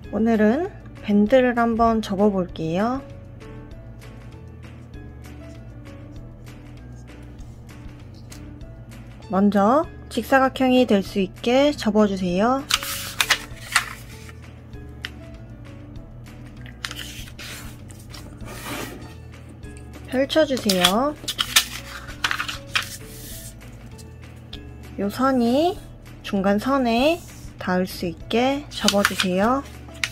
오늘은 밴드를 한번 접어 볼게요. 먼저 직사각형이 될 수 있게 접어주세요. 펼쳐주세요. 요 선이 중간 선에 닿을 수 있게 접어주세요.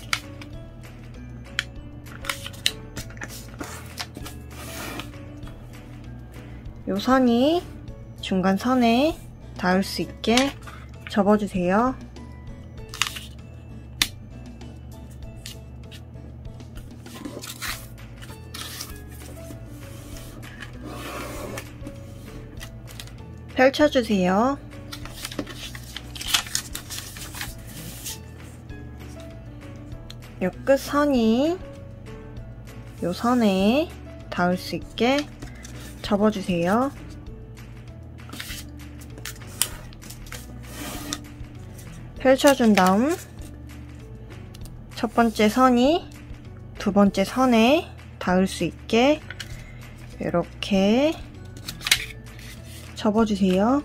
요 선이 중간 선에 닿을 수 있게 접어주세요. 펼쳐주세요. 요 끝선이 요 선에 닿을 수 있게 접어주세요. 펼쳐준 다음 첫 번째 선이 두 번째 선에 닿을 수 있게 이렇게 접어주세요.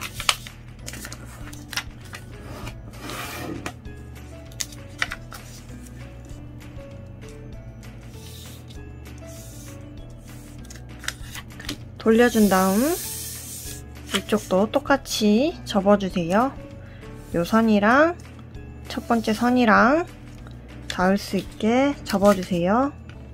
돌려준 다음 이쪽도 똑같이 접어주세요. 요 선이랑 첫 번째 선이랑 닿을 수 있게 접어주세요.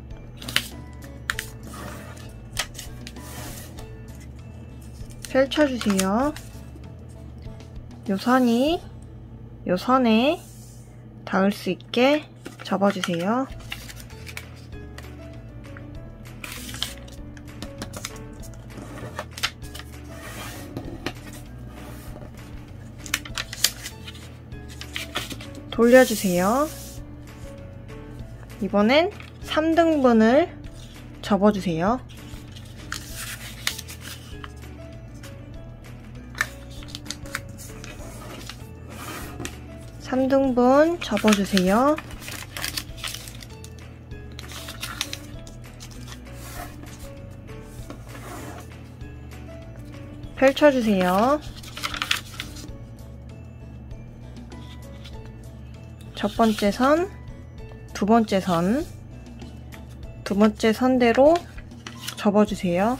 펼쳐주세요. 요 선이 요 선에 닿을 수 있게 접어주세요. 돌려주세요. 이번엔 3등분을 접어주세요. 3등분 접어주세요. 펼쳐주세요. 첫 번째 선, 두 번째 선, 두 번째 선대로 접어주세요.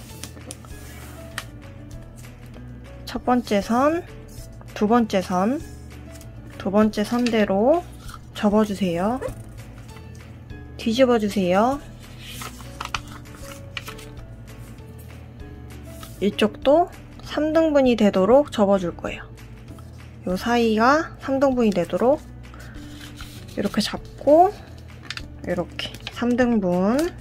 첫 번째 선, 두 번째 선, 두 번째 선대로 접어주세요. 뒤집어주세요. 이쪽도 3등분이 되도록 접어줄 거예요. 요 사이가 3등분이 되도록 이렇게 잡고 이렇게 3등분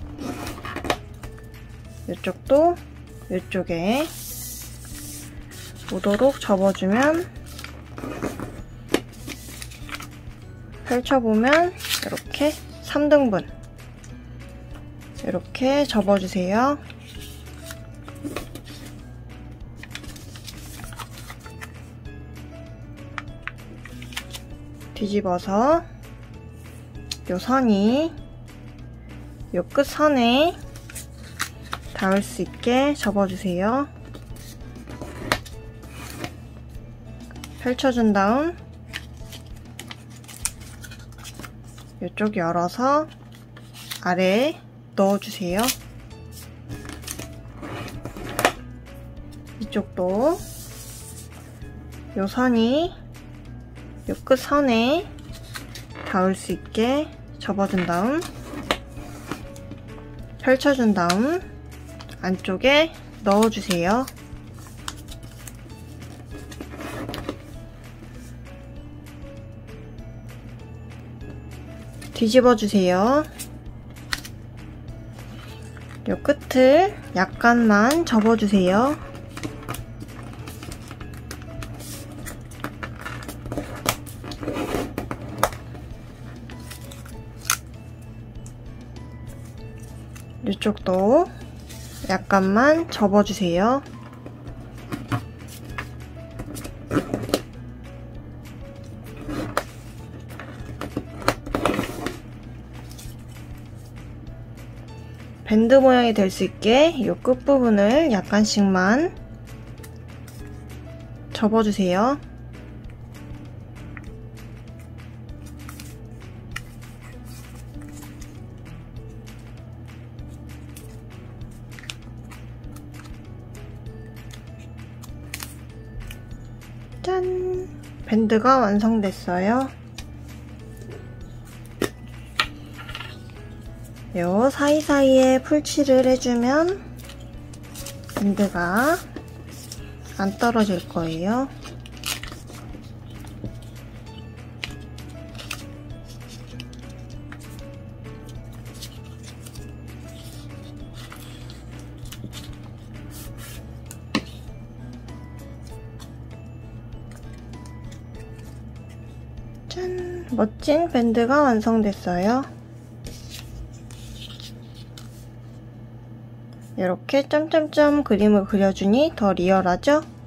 이쪽도 이쪽에 오도록 접어주면 펼쳐보면 이렇게 3등분 이렇게 접어주세요. 뒤집어서 요 선이 요 끝선에 닿을 수 있게 접어주세요. 펼쳐준 다음 이쪽 열어서 아래에 넣어주세요. 이쪽도 요 선이 요 끝선에 닿을 수 있게 접어준 다음 펼쳐준 다음 안쪽에 넣어주세요. 뒤집어주세요. 요 끝을 약간만 접어주세요. 이쪽도 약간만 접어주세요. 밴드 모양이 될 수 있게 이 끝부분을 약간씩만 접어주세요. 짠! 밴드가 완성됐어요. 요 사이사이에 풀칠을 해주면 밴드가 안 떨어질 거예요. 짠! 멋진 밴드가 완성됐어요. 이렇게 점점점 그림을 그려주니 더 리얼하죠?